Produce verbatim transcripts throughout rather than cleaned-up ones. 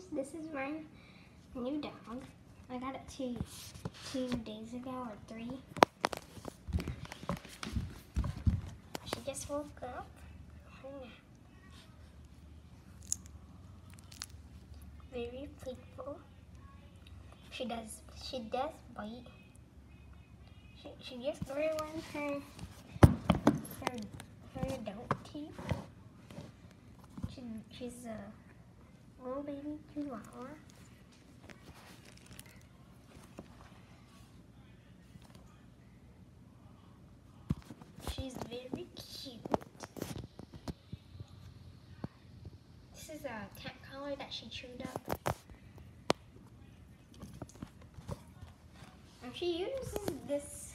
sisters. This is my new dog. I got it two two days ago or three. She just woke up. Very playful. She does she does bite. She she just grew on her her her adult teeth. She she's a little baby chihuahua. She's very cute. This is a cat collar that she chewed up. And she uses this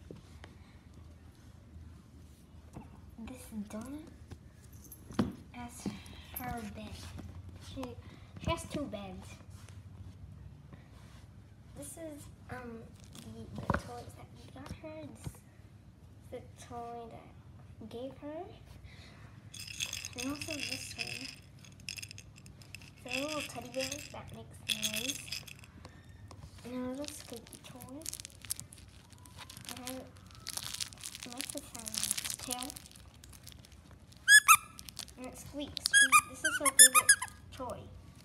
this donut as her bed. She she has two beds. This is um the, the toys that we got her. This is the toy that we gave her. And also this one. It's a little teddy bear that makes noise. And a little squeaky toy. And I like the sound of its tail. And it squeaks. She, this is her favorite toy.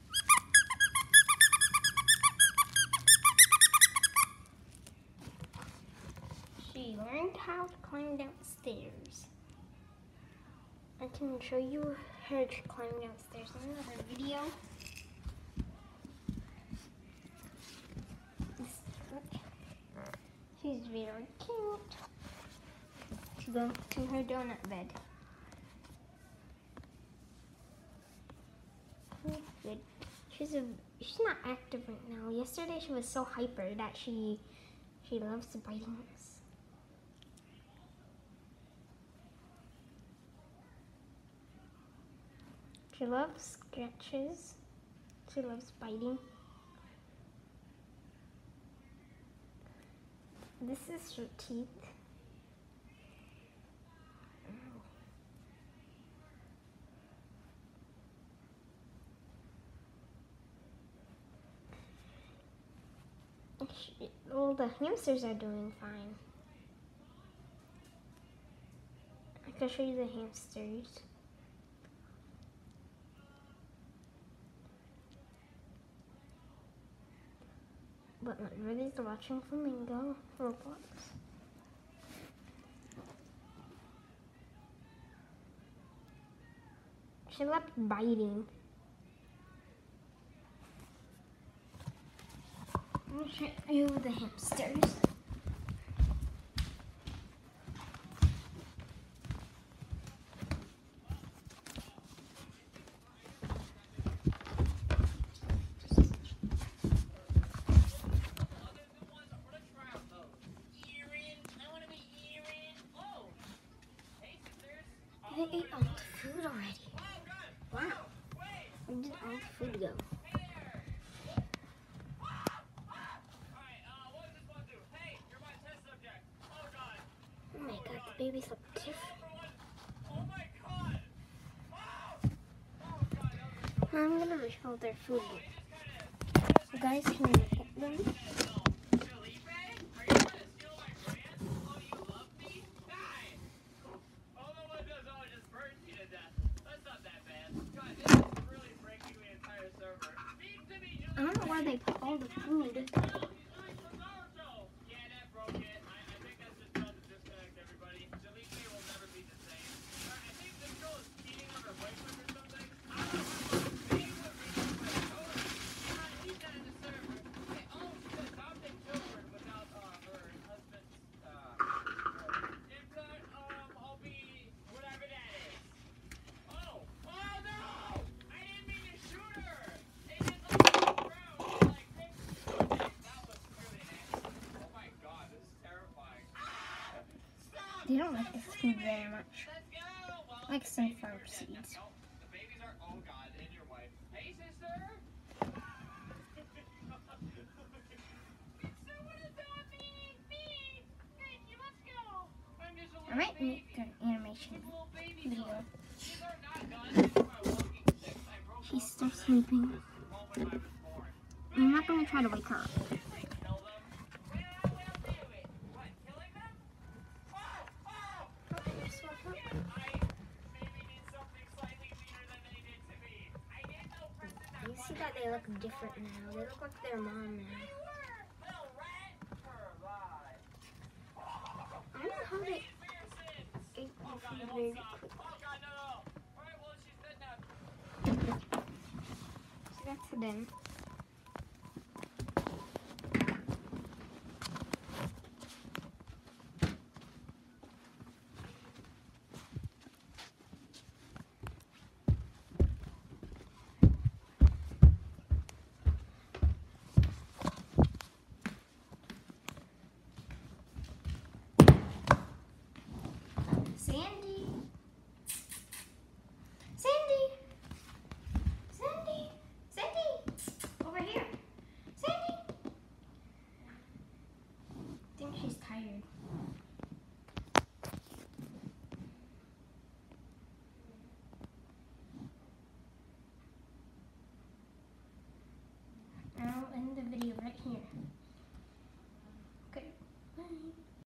She learned how to climb downstairs. I can show you her climbing downstairs in another video. She's very cute. She's going to her donut bed. Good. She's a she's not active right now. Yesterday she was so hyper that she she loves biting us. She loves scratches. She loves biting. This is her teeth. She, well, the hamsters are doing fine. I can show you the hamsters. But everybody's watching Flamingo Roblox. She left biting. I'll show you the hamsters. They ate all the food already. Wow. Where did all the food go? Oh my god, the babies look different. Now I'm gonna show their food. You guys can look at them. I don't know why they put all the food. They don't like this food very much. Like sunflower seeds. I might make an animation video. She's still sleeping. I'm not gonna try to wake her up. You see that they look different now. They look like their mom now. I don't know how they ate the food very quickly. So that's them. Sandy. Sandy. Sandy. Sandy. Over here. Sandy. I think she's tired. I'll end the video right here. Okay. Bye.